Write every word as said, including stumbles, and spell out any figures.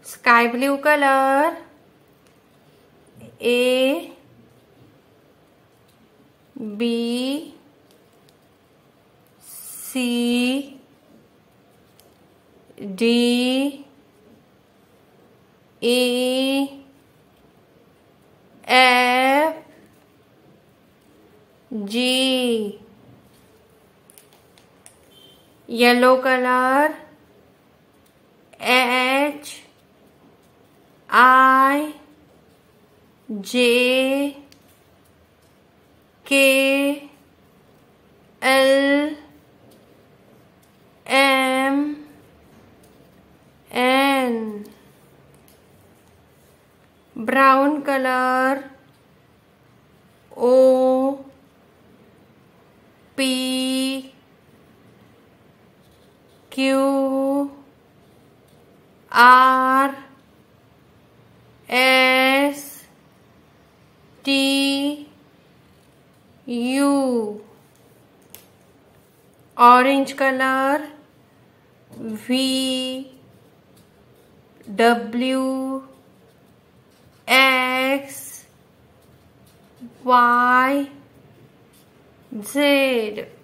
sky blue color, A, B, C, D, E, F, G. Yellow color, H, I, J, K, L, M, N. Brown color, O, P, Q, R, S, T, U. Orange color, V, W, X, Y, Z.